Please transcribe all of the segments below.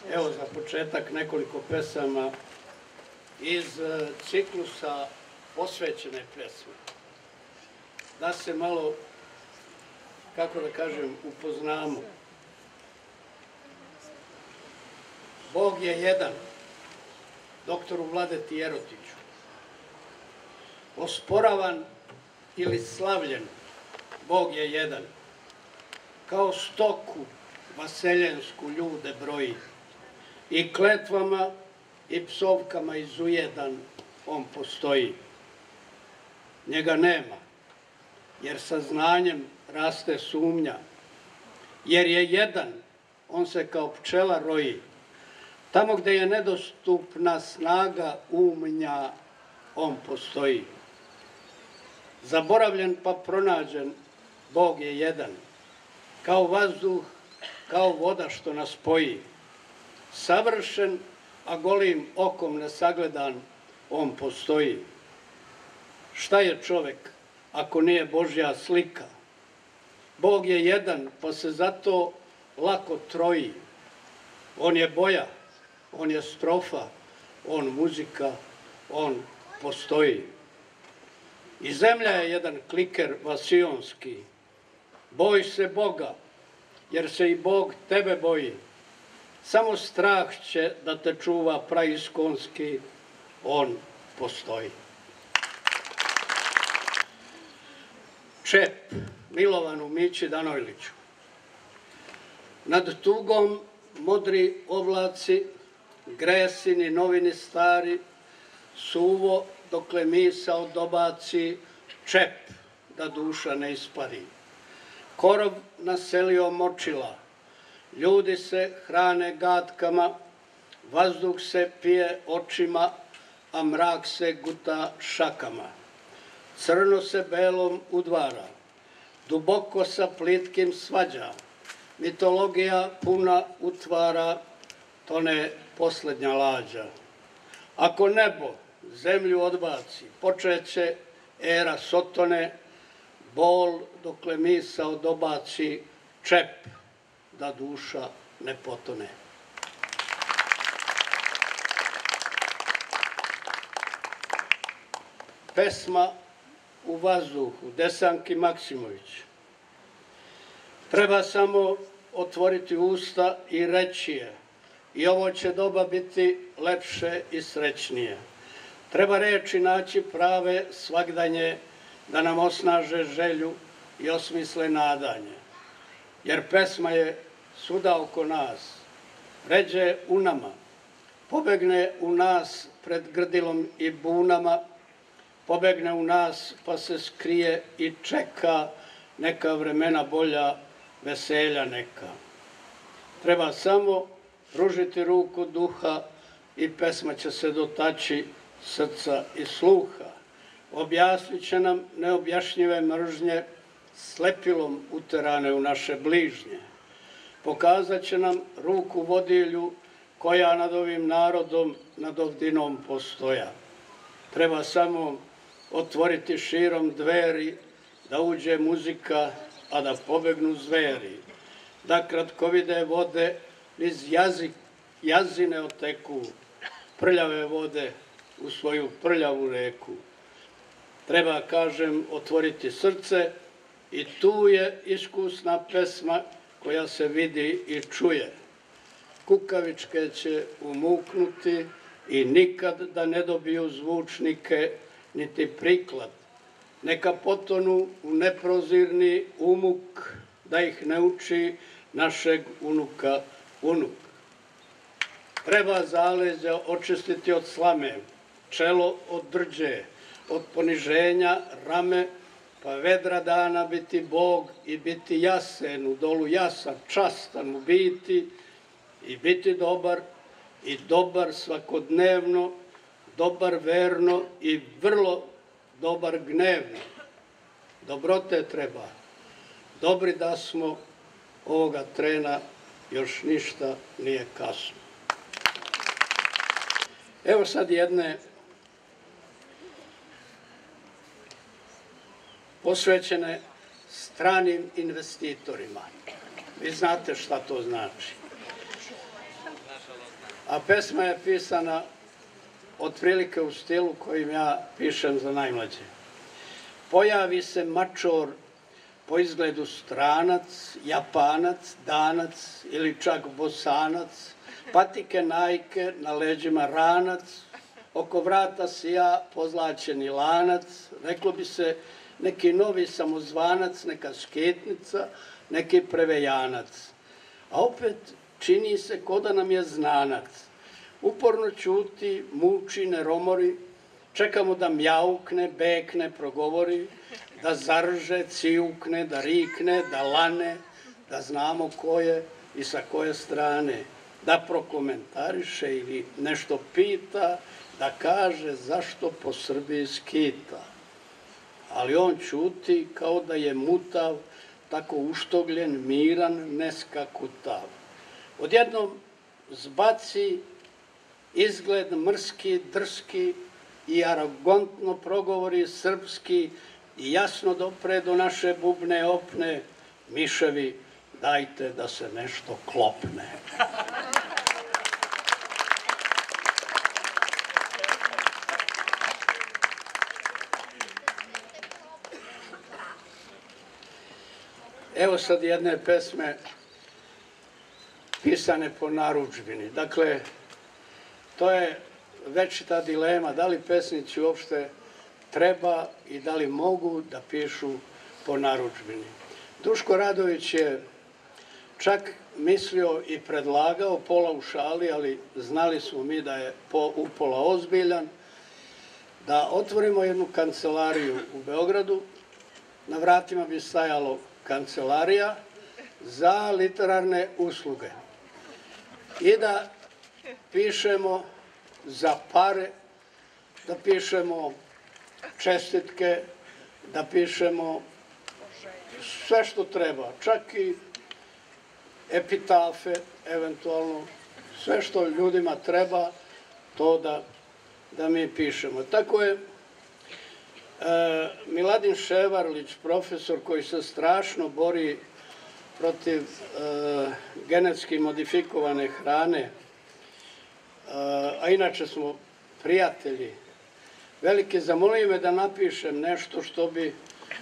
Evo za početak nekoliko pesama iz ciklusa Posvećene pesme. Da se malo, kako da kažem, upoznamo. Bog je jedan, doktoru Vladeti Jerotiću. Osporavan ili slavljen, Bog je jedan. Kao stoku vaseljensku ljude broji. I kletvama i psovkama izujedan on postoji. Njega nema, jer sa znanjem raste sumnja. Jer je jedan, on se kao pčela roji. Tamo gde je nedostupna snaga umnja, on postoji. Zaboravljen pa pronađen, Bog je jedan. Kao vazduh, kao voda što nas spoji. Savršen, a golim okom nesagledan, on postoji. Šta je čovek ako nije Božja slika? Bog je jedan, pa se zato lako troji. On je boja, on je strofa, on muzika, on postoji. I zemlja je jedan kliker vasionski. Boj se Boga, jer se i Bog tebe boji. Samo strah će da te čuva praiskonski, on postoji. Čep, Milovanu Mići Danojliću. Nad tugom modri oblaci, gresini novini stari, suvo dokle misao dobaci, čep da duša ne ispari. Korov naselio močila, ljudi se hrane gatkama, vazduh se pije očima, a mrak se guta šakama. Crno se belom udvara, duboko sa plitkim svađa, mitologija puna utvara, tone posljednja lađa. Ako nebo zemlju odbaci, počeće era Sotone, bol dokle misao dobaci, čep da duša ne potone. Pesma u vazduhu, Desanki Maksimović. Treba samo otvoriti usta i reći je. I ovo će doba biti lepše i srećnije. Treba reči naći prave svagdanje, da nam osnaže želju i osmisle nadanje. Jer pesma je svuda oko nas, ređe u nama, pobegne u nas pred grdilom i bunama, pobegne u nas pa se skrije i čeka neka vremena bolja, veselja neka. Treba samo pružiti ruku duha i pesma će se dotaći srca i sluha. Objasnit će nam neobjašnjive mržnje, slepilom uterane u naše bližnje. Pokazat će nam ruku vodilju koja nad ovim narodom, nad ovdinom postoja. Treba samo otvoriti širom dveri, da uđe muzika, a da pobegnu zveri. Da kratkovide vode iz jazine oteku, prljave vode u svoju prljavu reku. Treba, kažem, otvoriti srce i tu je iskusna pesma koja se vidi i čuje. Kukavičke će umuknuti i nikad da ne dobiju zvučnike niti priklad. Neka potonu u neprozirni umuk, da ih ne uči našeg unuka unuk. Treba zaleđa očistiti od slame, čelo od drđe, od poniženja rame, pa vedra dana biti Bog i biti jasen, u dolu jasan, častan u biti i biti dobar i dobar svakodnevno, dobar verno i vrlo dobar gnevno. Dobrote treba. Dobri da smo, ovoga trena još ništa nije kasno. Evo sad jedne posvećene stranim investitorima. Vi znate šta to znači. a pesma je pisana otprilike u stilu kojim ja pišem za najmlađe. Pojavi se mačor po izgledu stranac, Japanac, Danac ili čak Bosanac, patike najke, na leđima ranac, oko vrata sija pozlaćeni lanac, reklo bi se neki novi samozvanac, neka sketnica, neki prevejanac. A opet čini se ko da nam je znanac. Uporno ćuti, muči, ne romori, čekamo da mjaukne, bekne, progovori, da zarže, ciukne, da rikne, da lane, da znamo ko je i sa koje strane, da prokomentariše ili nešto pita, da kaže zašto po Srbiji skita. Ali on ćuti kao da je mutav, tako uštogljen, miran, neskakutav. Odjednom zbaci izgled mrski, drski i arogantno progovori srpski i jasno dopre do naše bubne opne, miševi, dajte da se nešto klopne. Evo sad jedne pesme pisane po narudžbini. Dakle, to je večita dilema da li pesnici uopšte treba i da li mogu da pišu po narudžbini. Duško Radović je čak mislio i predlagao, pola u šali, ali znali smo mi da je upola ozbiljan, da otvorimo jednu kancelariju u Beogradu, na vratima bi stajalo kancelarija za literarne usluge i da pišemo za pare, da pišemo čestitke, da pišemo sve što treba, čak i epitafe, eventualno, sve što ljudima treba, to da mi pišemo. Tako je Miladin Ševarlić, profesor koji se strašno bori protiv genetski modifikovane hrane, a inače smo prijatelji, veliki, zamolio me da napišem nešto što bi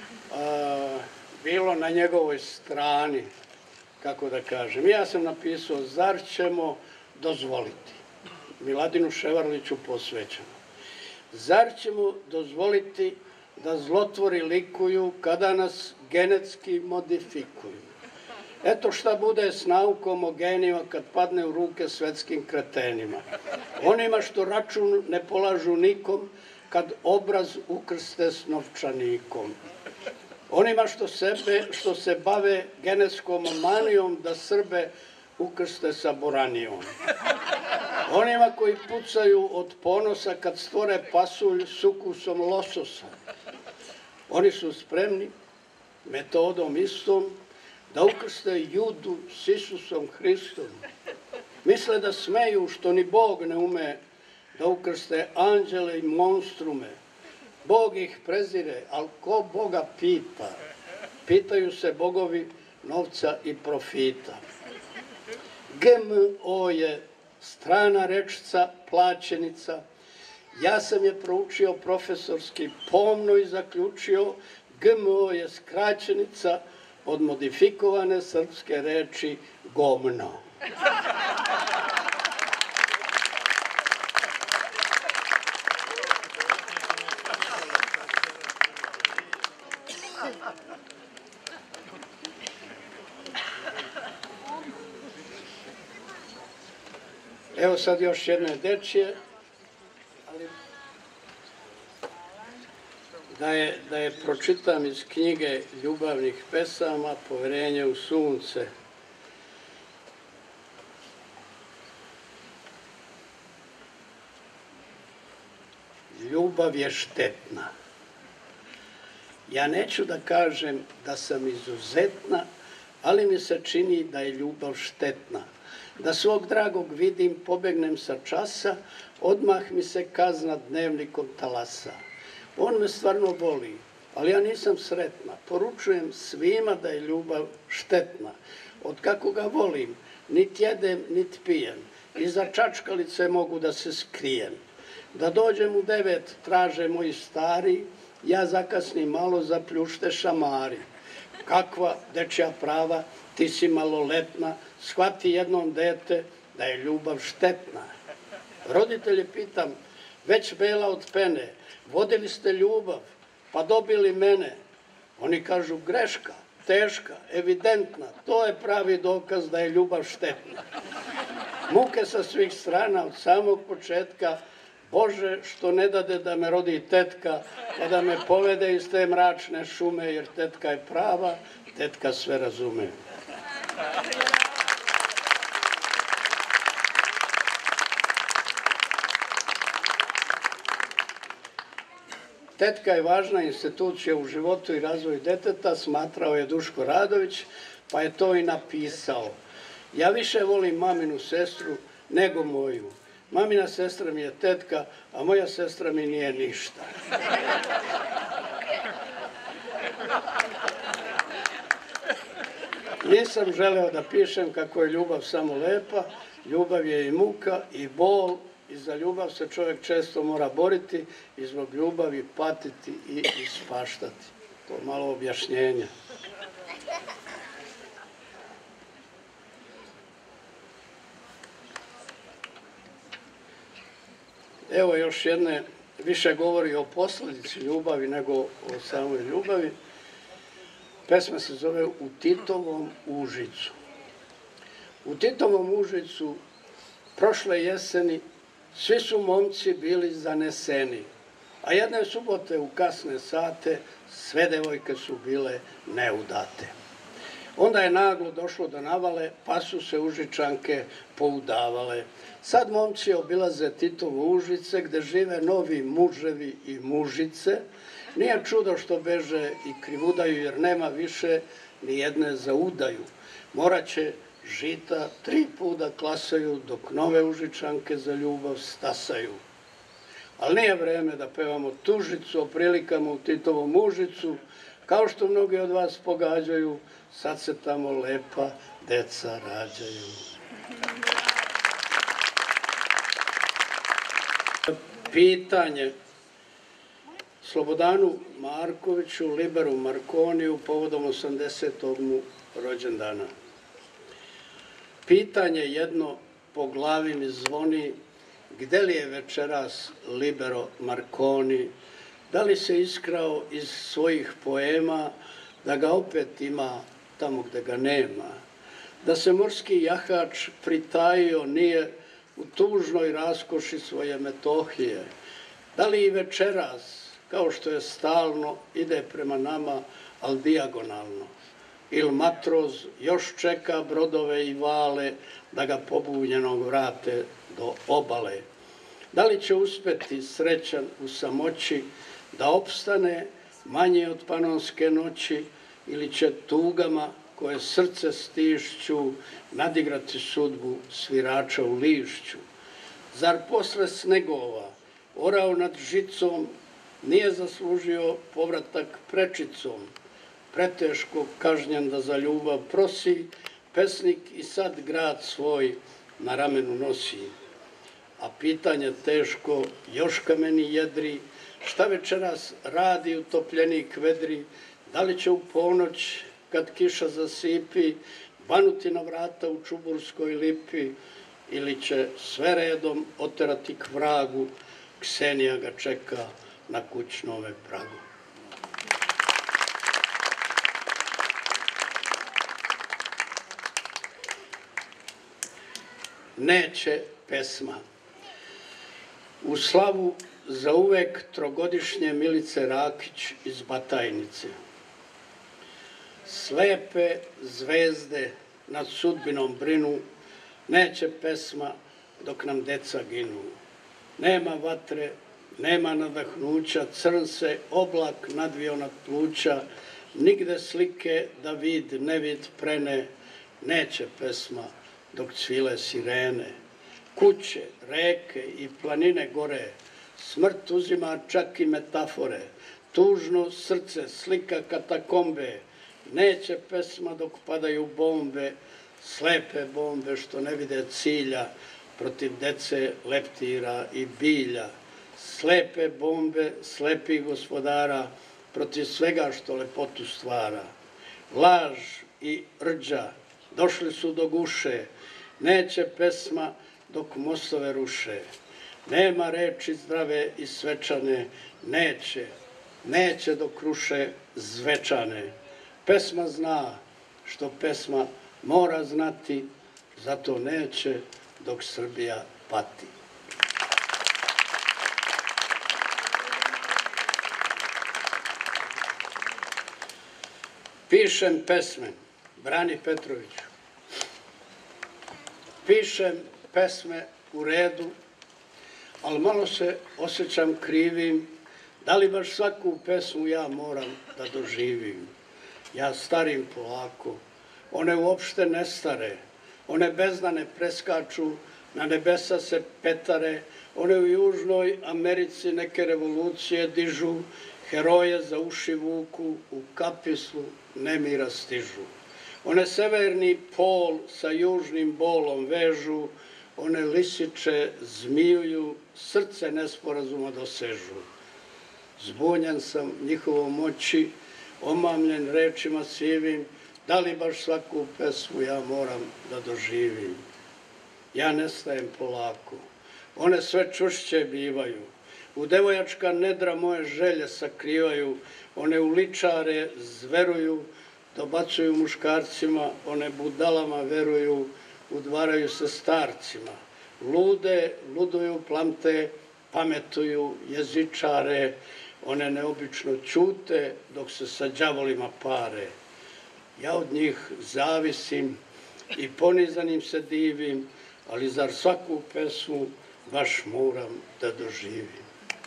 bilo na njegovoj strani, kako da kažem. Ja sam napisao, zar ćemo dozvoliti, Miladinu Ševarliću posvećeno, zar ćemo dozvoliti da zlotvori likuju kada nas genetski modifikuju? Eto šta bude s naukom o genima kad padne u ruke svetskim kretenima. Onima što račun ne polažu nikom kad obraz ukrste s novčanikom. Onima što se bave genetskom manijom da Srbe ukrste sa boranijom. Onima koji pucaju od ponosa kad stvore pasulj s ukusom lososa. Oni su spremni metodom istom da ukrste Judu s Isusom Hristom. Misle da smeju što ni Bog ne ume da ukrste anđele i monstrume. Bog ih prezire, ali ko Boga pita? Pitaju se bogovi novca i profita. GMO je strana rečica, plaćenica. Ja sam je proučio profesorski, pomno i zaključio. GMO je skraćenica od modifikovane srpske reči gomno. Evo sad još jedne dečije, ali da je pročitam iz knjige ljubavnih pesama Poverenje u sunce. Ljubav je štetna. Ja neću da kažem da sam izuzetna, ali mi se čini da je ljubav štetna. Da svog dragog vidim, pobegnem sa časa, odmah mi se kazna dnevnikom talasa. On me stvarno voli, ali ja nisam sretna. Poručujem svima da je ljubav štetna. Od kako ga volim, niti jedem, niti pijem. Iza čačkalice mogu da se skrijem. Da dođem u 9, traže moji stari, ja zakasnim malo, zapljušte šamari. Kakva dečja prava, ti si maloletna, shvati jednom dete da je ljubav štetna. Roditelje pitam, već bela od pene, vodili ste ljubav, pa dobili mene. Oni kažu greška, teška, evidentna, to je pravi dokaz da je ljubav štetna. Muke sa svih strana od samog početka, Bože, što ne dade da me rodi tetka, pa da me povede iz te mračne šume, jer tetka je prava, tetka sve razume. Tetka je važna institucija u životu i razvoju deteta, smatrao je Duško Radović, pa je to i napisao. Ja više volim maminu sestru nego moju. Mamina sestra mi je tetka, a moja sestra mi nije ništa. Nisam želeo da pišem kako je ljubav samo lepa, ljubav je i muka i bol, i za ljubav se čovjek često mora boriti i zbog ljubavi patiti i ispaštati. To je malo objašnjenja. Evo još jedne, više govori o posljedici ljubavi nego o samoj ljubavi. Pesma se zove U Titovom Užicu. U Titovom Užicu prošle jeseni svi su momci bili zaneseni, a jedne subote u kasne sate sve devojke su bile neudate. Onda je naglo došlo do navale, pa su se Užičanke poudavale. Sad momci obilaze Titovo Užice, gde žive novi muževi i mužice. Nije čudo što beže i krivudaju, jer nema više ni jedne za udaju. Moraće žita 3 puta klasaju, dok nove Užičanke za ljubav stasaju. Ali nije vreme da pevamo tužicu o prilikama u Titovom Užicu. Kao što mnogi od vas pogađaju, sad se tamo lepa deca rađaju. Pitanje Slobodanu Markoviću, Liberu Markoniju, povodom 80. mu rođendana. Pitanje jedno po glavi mi zvoni, gde li je večeras Libero Marconi, da li se iskrao iz svojih poema, da ga opet ima tamo gde ga nema, da se morski jahač pritajio nije u tužnoj raskoši svoje Metohije, da li i večeras, kao što je stalno, ide prema nama, al dijagonalno, ili matroz još čeka brodove i vale da ga pobunjenog vrate do obale. Da li će uspeti srećan u samoći da opstane manje od panonske noći ili će tugama koje srce stišću nadigrati sudbu svirača u lišću? Zar posle snegova orao nad žicom nije zaslužio povratak prečicom? Preteško kažnjen da za ljubav prosi, pesnik i sad grad svoj na ramenu nosi. A pitanje teško još kameni jedri, šta večeras radi utopljenik vedri, da li će u ponoć kad kiša zasipi banuti na vrata u Čuburskoj lipi ili će sve redom oterati k vragu, Ksenija ga čeka na kućnome pragu. Neće pesma. U slavu za uvek trogodišnje Milice Rakić iz Batajnice. Slepe zvezde nad sudbinom brinu, neće pesma dok nam deca ginu. Nema vatre, nema nadahnuća, crn se oblak nadvio nad pluća, nigde slike da vid nevid prene, neće pesma dok cvile sirene. Kuće, reke i planine gore, smrt uzima čak i metafore, tužno srce, slika katakombe, neće pesma dok padaju bombe, slepe bombe što ne vide cilja, protiv dece, leptira i bilja. Slepe bombe, slepih gospodara, protiv svega što lepotu stvara. Laž i rđa došli su do guše, neće pesma dok mostove ruše. Nema reči zdrave i svečane, neće dok ruše zvečane. Pesma zna što pesma mora znati, zato neće dok Srbija pati. Pišem pesme, Brani Petroviću. Pišem pesme u redu, ali malo se osjećam krivim, da li baš svaku pesmu ja moram da doživim. Ja starim polako, one uopšte ne stare, one bezdane preskaču, na nebesa se petare, one u Južnoj Americi neke revolucije dižu, heroje za uši vuku, u kapislu nemira stižu. One severni pol sa južnim bolom vežu, one lisiče zmijuju, srce nesporazuma dosežu. Zbunjan sam njihovom moći, omamljen rečima sivim, da li baš svaku pesmu ja moram da doživim. Ja nestajem polako, one sve čvršće bivaju, u devojačka nedra moje želje sakrivaju, one u ličare zveruju, dobacuju muškarcima, one budalama veruju, udvaraju se starcima. Lude, luduju plamte, pametuju jezičare, one neobično ćute dok se sa đavolima pare. Ja od njih zavisim i ponizanim se divim, ali zar svaku pesmu baš moram da doživim.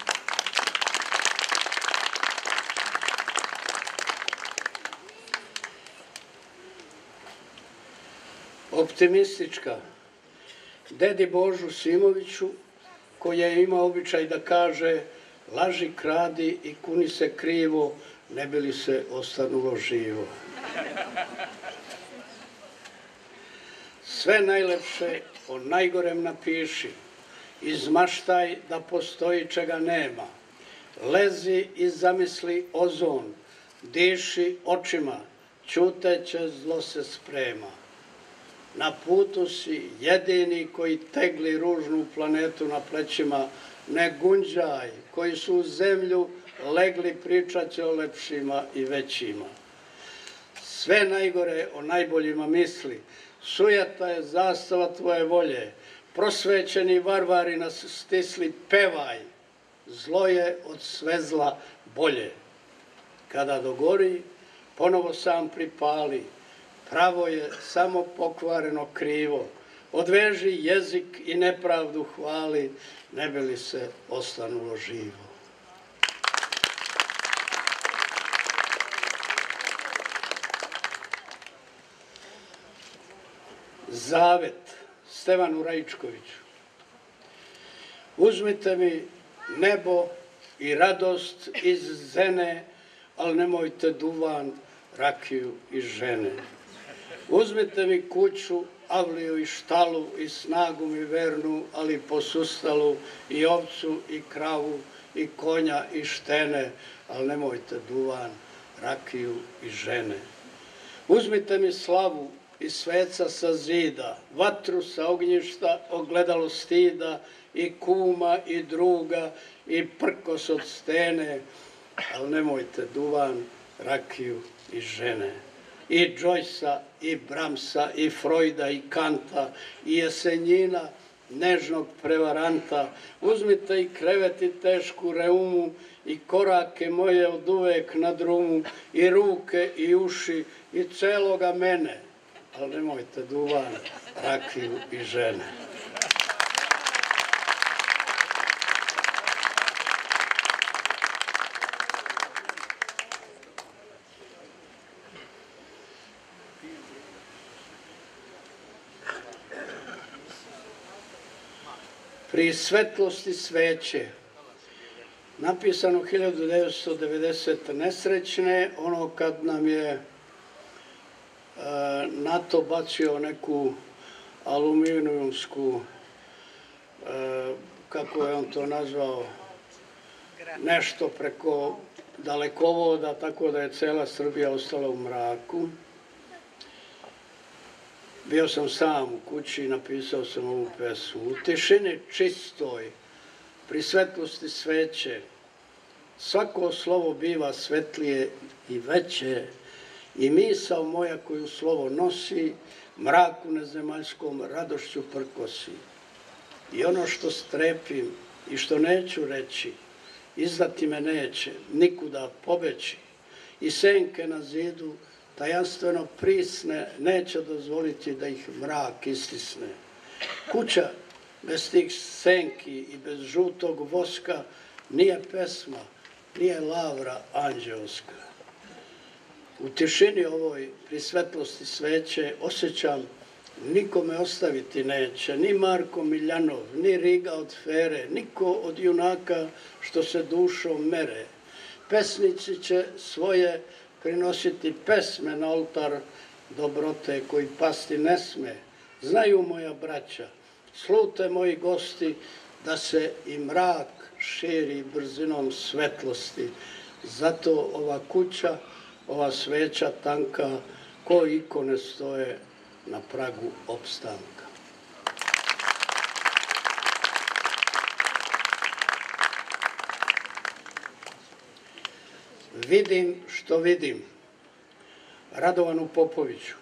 Optimistička. Dedi Božu Simoviću, koji je imao običaj da kaže laži, kradi i kuni se krivo, ne bi li se ostanulo živo. Sve najlepše o najgorem napiši, izmaštaj da postoji čega nema. Lezi i zamisli ozon, diši očima, ćuteće zlo se sprema. Na putu si jedini koji tegli ružnu planetu na plećima, ne gunđaj, koji su u zemlju legli, pričat će o lepšima i većima. Sve najgore o najboljima misli, sujeta je zastava tvoje volje, prosvećeni varvari nas stisli, pevaj, zlo je od sve zla bolje. Kada dogori, ponovo sam pripali, pravo je samo pokvareno krivo, odveži jezik i nepravdu hvali, ne bi li se ostanulo živo. Zavet Stevanu Raičkoviću. Uzmite mi nebo i radost iz Zene, ali nemojte duvan, rakiju i žene. Uzmite mi kuću, avliju i štalu i snagu mi vernu, ali posustalu, i ovcu i kravu i konja i štene, ali nemojte duvan, rakiju i žene. Uzmite mi slavu i sveca sa zida, vatru sa ognjišta, ogledalo stida, i kuma i druga i prkos od stene, ali nemojte duvan, rakiju i žene. I Džojsa, i Bramsa, i Frojda, i Kanta, i Jesenjina, nežnog prevaranta. Uzmite i krevet i tešku reumu, i korake moje od uvek na drumu, i ruke i uši, i celoga mene, ali nemojte duvan, rakiju i žene. Pri svetlosti sveće napisano 1990. nesrećne, ono kad nam je NATO bacio neku aluminijumsku, kako je on to nazvao, nešto preko dalekovoda, tako da je cela Srbija ostala u mraku. Bio sam sam u kući i napisao sam ovu pesmu. U tišini čistoj, pri svetlosti sveće, svako slovo biva svetlije i veće i misao moja koju slovo nosi, mraku nezemaljskom radošću prkosi. I ono što strepim i što neću reći, izdati me neće, nikuda pobeći. I senke na zidu, tajanstveno prisne, neće dozvoliti da ih mrak istisne. Kuća bez tih senki i bez žutog voska nije pesma, nije lavra anđeoska. U tišini ovoj, pri svetlosti sveće, osjećam nikome ostaviti neće, ni Marko Miljanov, ni Riga od Fere, niko od junaka što se dušom mere. Pesnici će svoje prinositi pesme na oltar dobrote koji pasti ne sme. Znaju moja braća, slute moji gosti, da se i mrak širi brzinom svetlosti. Zato ova kuća, ova sveća tanka, ko ikone stoje na pragu opstanka. Vidim što vidim. Radovanu Popoviću.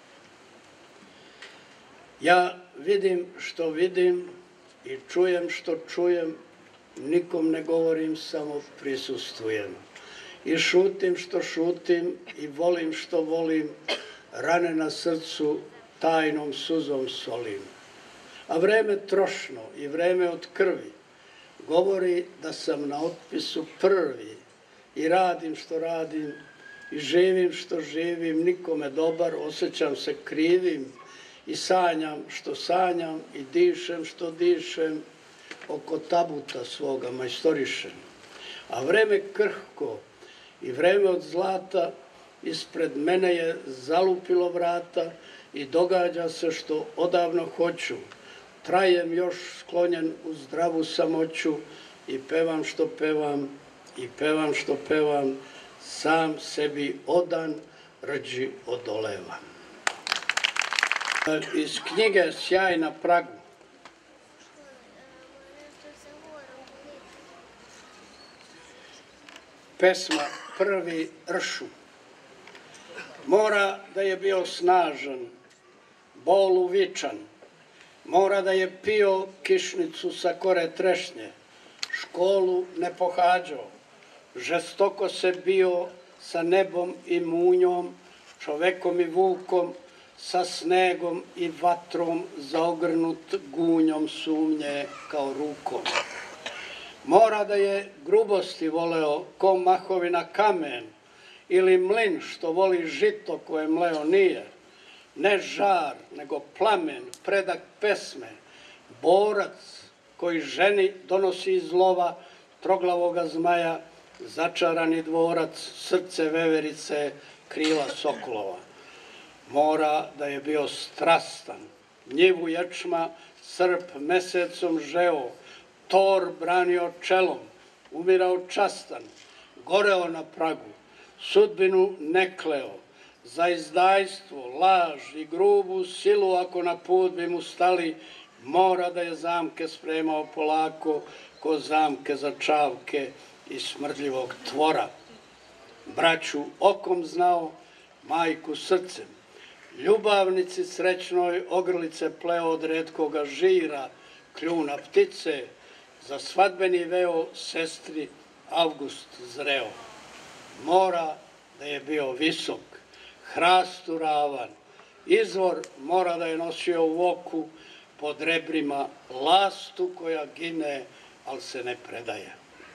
Ja vidim što vidim i čujem što čujem, nikom ne govorim, samo prisustvujem. I šutim što šutim i volim što volim, rane na srcu tajnom suzom solim. A vreme trošno i vreme od krvi govori da sam na otpisu prvi i radim što radim i živim što živim, nikome dobar, osjećam se krivim i sanjam što sanjam i dišem što dišem, oko tabuta svoga majstorišem. A vreme krhko i vreme od zlata ispred mene je zalupilo vrata i događa se što odavno hoću. Trajem još sklonjen u zdravu samoću i pevam što pevam i pevam što pevam, sam sebi odan, rđi odolevam. Iz knjige Sjaj na pragu. Pesma Prvi ršu. Mora da je bio snažan, bolu vičan, mora da je pio kišnicu sa kore trešnje, školu ne pohađao, žestoko se bio sa nebom i munjom, čovekom i vukom, sa snegom i vatrom zaogrnut gunjom sumnje kao rukom. Mora da je grubosti voleo ko mahovina kamen ili mlin što voli žito koje mleo nije. Ne žar, nego plamen, predak pesme, borac koji ženi donosi iz lova troglavoga zmaja, začarani dvorac, srce veverice, krila sokolova. Mora da je bio strastan, njivu ječma, srp mesecom žeo, tor branio čelom, umirao častan, goreo na pragu, sudbinu ne kleo, za izdajstvo, laž i grubu silu ako na put bi mu stali, mora da je zamke spremao polako, ko zamke za čavke i smrdljivog tvora. Braću okom znao, majku srcem, ljubavnici srećnoj ogrlice pleo od retkoga žira, kljuna ptice, za svadbeni veo sestri Avgust zreo. Mora da je bio visok, hrastu ravan, izvor mora da je nosio u oku, pod rebrima lastu koja gine, ali se ne predaje.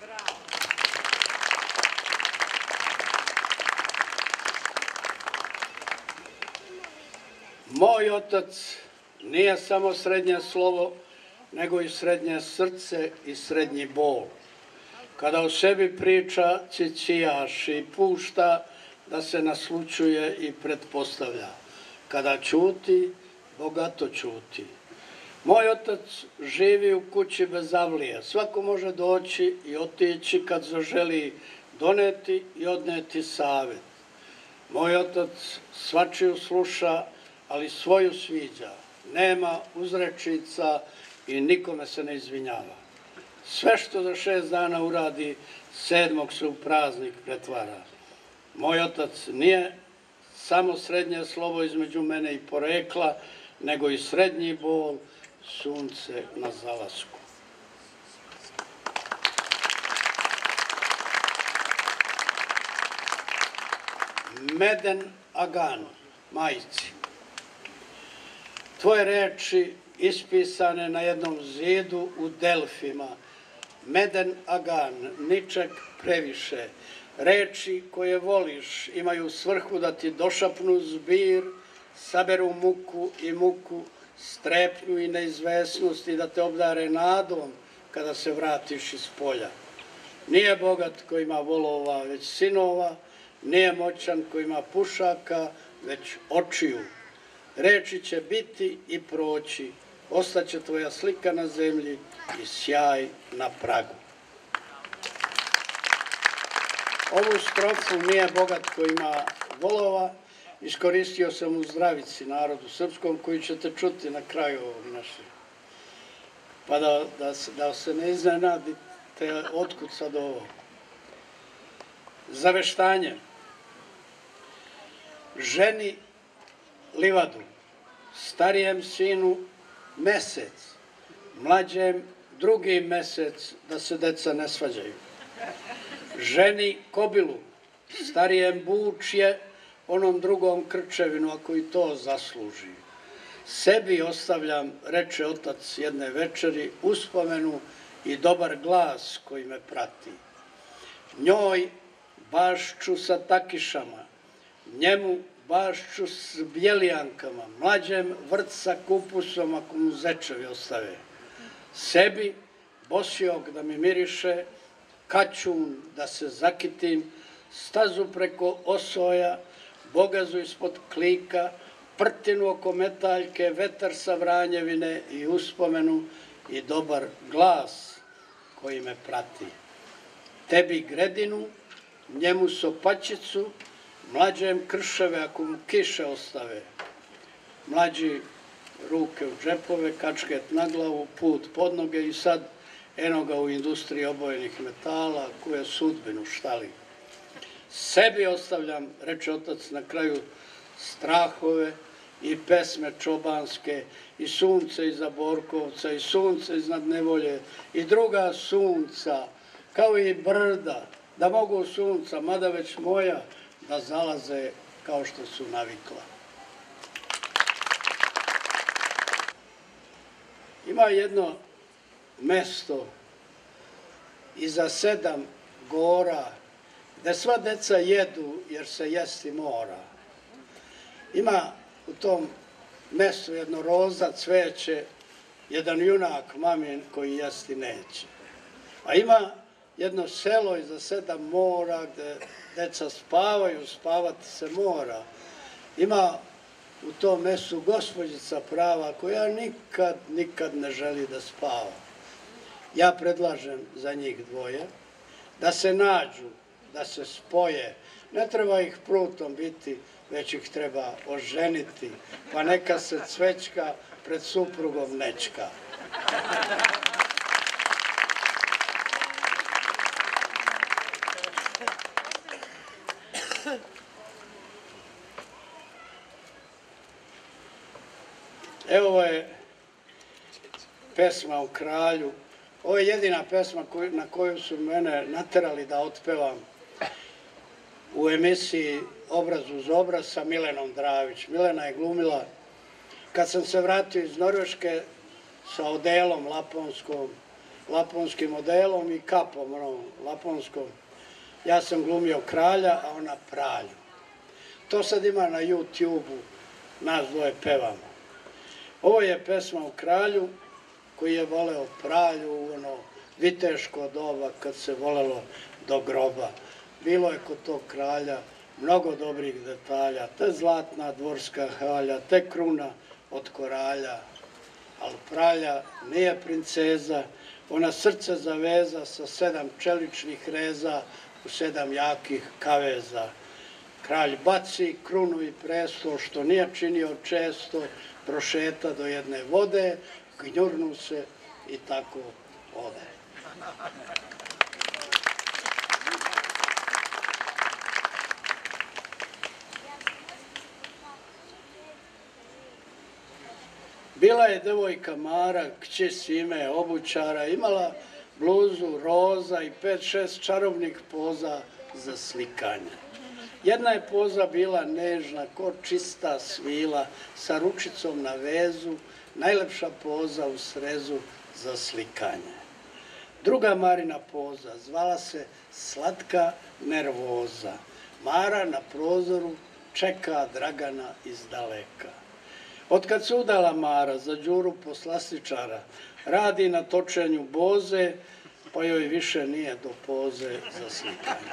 Moj otac nije samo srednje slovo, nego i srednje srce i srednji bol. kada o sebi priča cicijaš i pušta da se naslućuje i pretpostavlja. Kada ćuti, bogato ćuti. Moj otac živi u kući bez avlije. Svako može doći i otići kad zaželi doneti i odneti savet. Moj otac svačiju sluša, ali svoju sviđa. Nema uzrečica i nikome se ne izvinjava. Sve što za 6 dana uradi, 7. se u praznik pretvara. Moj otac nije samo srednje slovo između mene i porekla, nego i srednji bol, sunce na zalasku. Meden Agan, majci. Tvoje reči ispisane na jednom zidu u Delfima. Meden Agan, ničeg previše. Reči koje voliš imaju svrhu da ti došapnu zbir, saberu muku i muku, strepnju i neizvesnost i da te obdare nadom kada se vratiš iz polja. Nije bogat ko ima volova, već sinova, nije moćan ko ima pušaka, već očiju. Reči će biti i proći, ostaće tvoja slika na zemlji i sjaj na pragu. Ovu strofu nije bogat ko ima volova, iskoristio sam u zdravici narodu srpskom koji ćete čuti na kraju ovog našeg. Pa da se ne iznenadite otkud sad ovo. Zaveštanje. Ženi livadu, starijem sinu mesec, mlađem drugi mesec da se deca ne svađaju. Ženi kobilu, starijem bučje, onom drugom krčevinu ako i to zasluži. Sebi ostavljam, reče otac jedne večeri, uspomenu i dobar glas koji me prati. Njoj bašću sa takišama, njemu bašću s bjelijankama, mlađem vrt sa kupusom ako mu zečevi ostave. Sebi bosijog da mi miriše, kaćun da se zakitim, stazu preko osoja, bogazu ispod klika, prtinu oko metaljke, vetar sa Vranjevine i uspomenu i dobar glas koji me prati. Tebi gredinu, njemu sopačicu, mlađem krševe ako mu kiše ostave. Mlađi ruke u džepove, kačket na glavu, put pod noge i sad eno ga u industriji obojenih metala, koje sudbinu štali. Sebi ostavljam, reče otac na kraju, strahove i pesme čobanske, i sunce iza Borkovca, i sunce iznad nevolje, i druga sunca, kao i brda, da mogu sunca, mada već moja, da zalaze kao što su navikla. Ima jedno mesto iza 7 gora, gde sva deca jedu jer se jesti mora. Ima u tom mestu jedno roza cveće, jedan junak mamin koji jesti neće. A ima jedno selo iza 7 mora gde deca spavaju, spavati se mora. Ima u tom mestu gospođica prava koja nikad ne želi da spava. Ja predlažem za njih dvoje da se nađu, da se spoje. Ne treba ih prutom biti, već ih treba oženiti, pa neka se cvećka pred suprugom nečka. Evo je pesma o kralju. Ovo je jedina pesma na koju su mene naterali da otpevam u emisiji Obraz uz obraz sa Milenom Dravić. Milena je glumila. Kad sam se vratio iz Norveške sa odelom laponskim odelom i kapom laponskom, ja sam glumio kralja, a ona pralju. To sad ima na YouTube-u, nas dvoje pevamo. Ovo je pesma o kralju koji je voleo pralju, viteško doba kad se volelo do groba. Bilo je kod tog kralja mnogo dobrih detalja, te zlatna dvorska halja, te kruna od koralja, ali kralja nije princeza, ona srce zaveza sa 7 čeličnih reza u 7 jakih kaveza. Kralj baci krunu i presto, što nije činio često, prošeta do jedne vode, gnjurnu se i tako ode. Bila je devojka Mara, kći Sime obućara, imala bluzu roza i 5-6 čarobnih poza za slikanje. Jedna je poza bila nežna, ko čista svila, sa ručicom na vezu, najlepša poza u srezu za slikanje. Druga Marina poza zvala se Slatka nervoza. Mara na prozoru čeka Dragana iz daleka. Otkad se udala Mara za Đuru poslastičara, radi na točenju boze, pa joj više nije do poze za slikanje.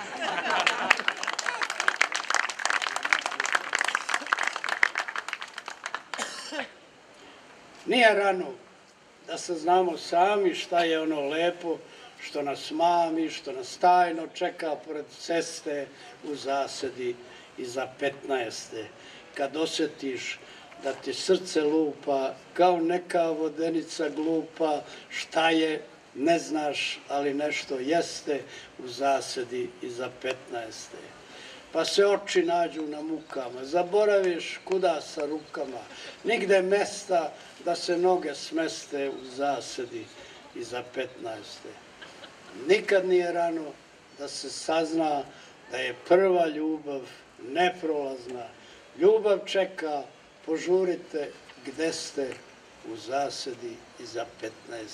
Nije rano da saznamo sami šta je ono lepo što nas mami, što nas tajno čeka pored ceste u zasedi iza 15. Kad osjetiš da ti srce lupa kao neka vodenica glupa, šta je, ne znaš, ali nešto jeste u zasedi iza 15. Pa se oči nađu na mukama, zaboraviš kuda sa rukama, nigde mesta da se noge smeste u zasedi iza 15. Nikad nije rano da se sazna da je prva ljubav neprolazna. Ljubav čeka, požurite gde ste u zasedi iza 15.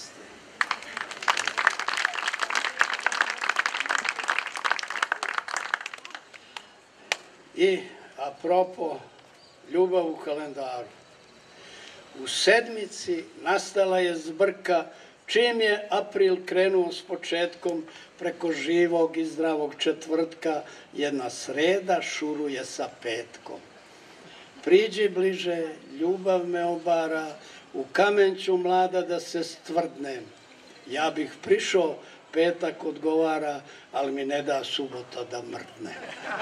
I, apropo, ljubav u kalendaru. U sedmici nastala je zbrka čim je april krenuo s početkom preko živog i zdravog četvrtka, jedna sreda šuruje sa petkom. Priđi bliže, ljubav me obara, u kamen ću mlada da se stvrdnem. Ja bih prišao, petak odgovara, ali mi ne da subota da mrdnem.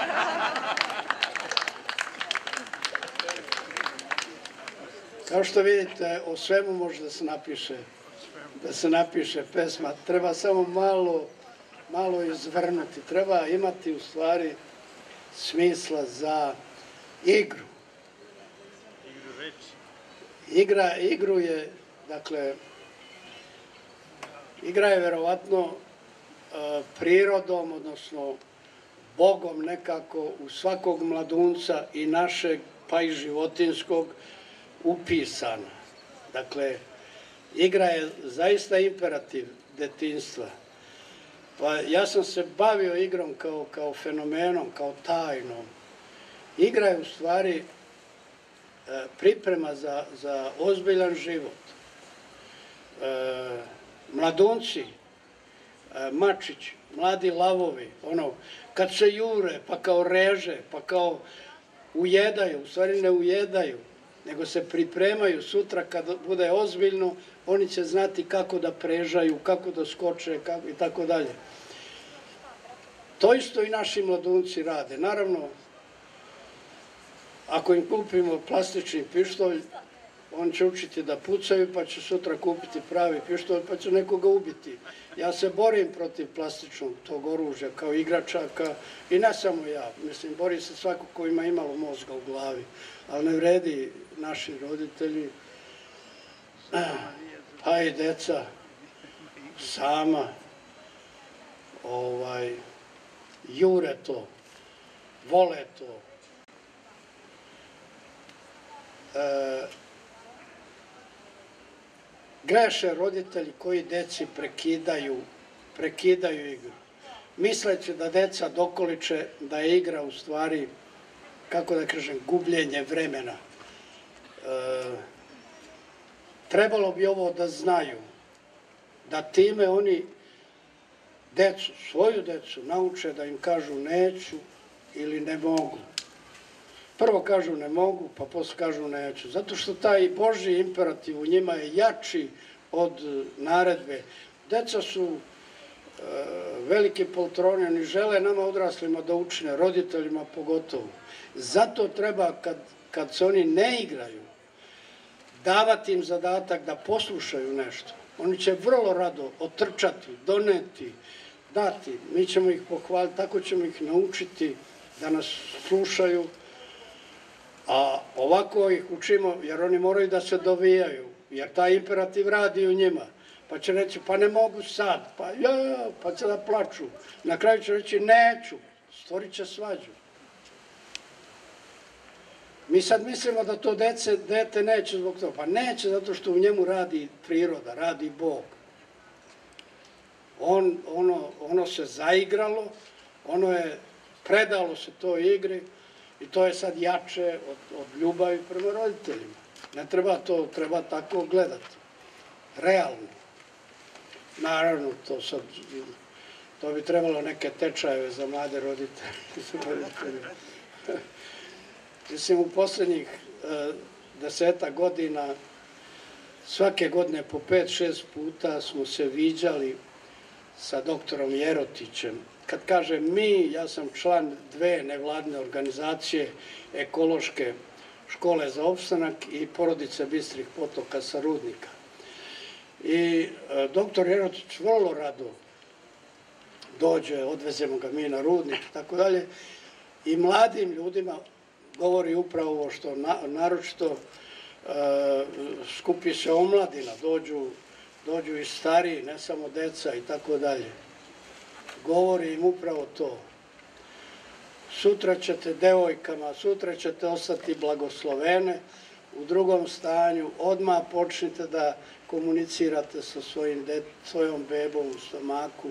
Kao što vidite, o svemu može da se napiše pesma. Treba samo malo izvrnuti. Treba imati u stvari smisla za igru. Igru je, dakle, igra je verovatno prirodom, odnosno Bogom nekako u svakog mladunca i našeg, pa i životinskog, upisana. Dakle, igra je zaista imperativ detinjstva. Pa ja sam se bavio igrom kao fenomenom, kao tajnom. Igra je u stvari priprema za ozbiljan život. Mladunci, mačići, mladi lavovi, kad se jure, pa kao reže, pa kao ujedaju, u stvari ne ujedaju, nego se pripremaju sutra kad bude ozbiljno, oni će znati kako da prežaju, kako da skoče i tako dalje. To isto i naši mladunci rade. Naravno, ako im kupimo plastični pištolj, on će učiti da pucaju, pa će sutra kupiti pravi pištolj, pa će nekoga ubiti. Ja se borim protiv plastičnog tog oružja kao igračaka i ne samo ja. Mislim, bori se svako ko ima imalo mozga u glavi. Ali ne vredi naši roditelji, pa i deca sama jure to, vole to. Greše roditelji koji deci prekidaju igru. Misleći da deca dokoliče da je igra u stvari, kako da kažem, gubljenje vremena. Trebalo bi ovo da znaju, da time oni decu, svoju decu, nauče da im kažu neću ili ne mogu. Prvo kažu ne mogu, pa posle kažu neću. Zato što taj Božji imperativ u njima je jači od naredbe. Deca su veliki poltroni, oni žele nama odraslima da učine, roditeljima pogotovo. Zato treba, kad se oni ne igraju, davati im zadatak da poslušaju nešto. Oni će vrlo rado otrčati, doneti, dati. Mi ćemo ih pohvaliti, tako ćemo ih naučiti da nas slušaju. A ovako ih učimo, jer oni moraju da se dovijaju, jer taj imperativ radi u njima. Pa će reći, pa ne mogu sad, pa će da plaču. Na kraju će reći, neću, stvorit će svađu. Mi sad mislimo da to dete neće zbog toga. Pa neće, zato što u njemu radi priroda, radi Bog. Ono se zaigralo, ono je predalo se toj igri i to je sad jače od ljubavi prema roditeljima. Ne treba to, treba tako gledati. Realno. Naravno, to bi trebalo neke tečajeve za mlade roditelje. Mislim, u poslednjih 10 godina, svake godine po 5-6 puta smo se viđali sa doktorom Jerotićem. Kad kažem mi, ja sam član 2 nevladine organizacije ekološke škole za opstanak i porodice Bistrih potoka sa Rudnika. I doktor Jerotić vrlo rado dođe, odvezemo ga mi na Rudnik i tako dalje. I mladim ljudima govori upravo ovo što naročito skupi se omladina, dođu i stariji, ne samo deca i tako dalje. Govori im upravo to. Sutra ćete devojkama, sutra ćete ostati blagoslovene u drugom stanju, odmah počnite da komunicirate sa svojom bebom u stomaku.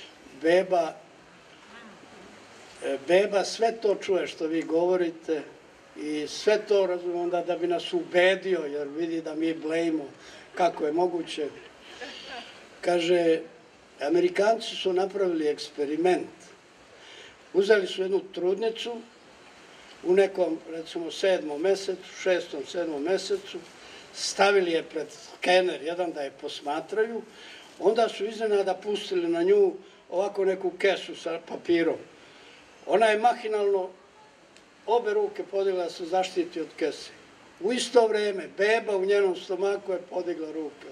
Beba sve to čuje što vi govorite i sve to razumije onda da bi nas ubedio, jer vidi da mi blejimo kako je moguće. Kaže, Amerikanci su napravili eksperiment. Uzeli su jednu trudnicu u nekom, recimo, 7. mesecu, 6. 7. mesecu, stavili je pred skener jedan da je posmatraju, onda su iznenada pustili na nju ovako neku kesu sa papirom. Ona je mahinalno obe ruke podigla da se zaštiti od kese. U isto vreme, beba u njenom stomaku je podigla ruke.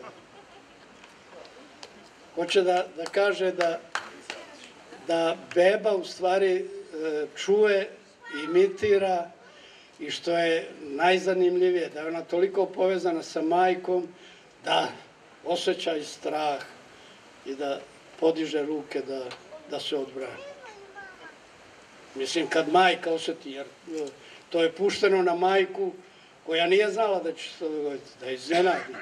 Hoće da kaže da beba u stvari čuje, imitira i što je najzanimljivije, da je ona toliko povezana sa majkom da osjeća i strah i da podiže ruke da se odbrani. Mislim, kad majka osjeti, jer to je pušteno na majku koja nije znala da će se to dogoditi, da iznenadi.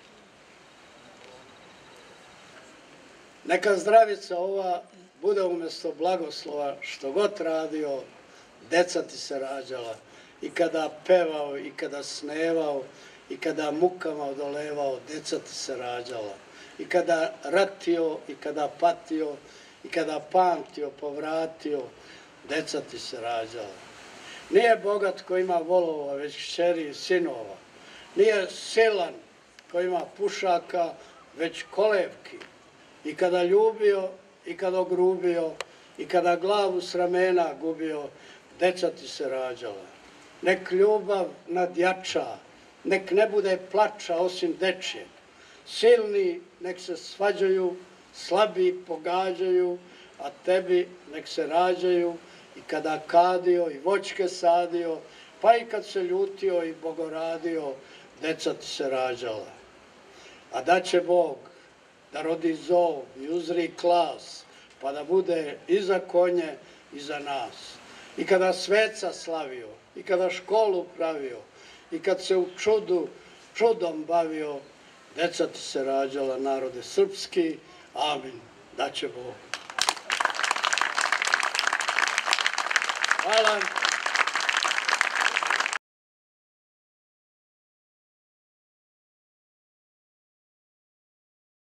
Neka zdravica ova bude umjesto blagoslova što god radio, deca ti se rađala. I kada pevao, i kada snevao, i kada mukama odolevao, deca ti se rađala. I kada ratio, i kada patio, i kada pamtio, povratio, deca ti se rađala. Nije bogat ko ima volova, već kćeri i sinova. Nije silan ko ima pušaka, već kolevki. I kada ljubio, i kada ogrubio, i kada glavu s ramena gubio, deca ti se rađala. Nek ljubav nadjača, nek ne bude plača osim dečijeg. Silni nek se svađaju, slabi pogađaju, a tebi nek se rađaju i kada kadio i voćke sadio, pa i kad se ljutio i bogoradio, deca ti se rađala. A da će Bog da rodi zov i uzri klas, pa da bude i za konje i za nas. I kada sveca slavio, i kada školu pravio, i kad se u čudom bavio, deca ti se rađala, narode srpski, amin, da će Bog. Hvala.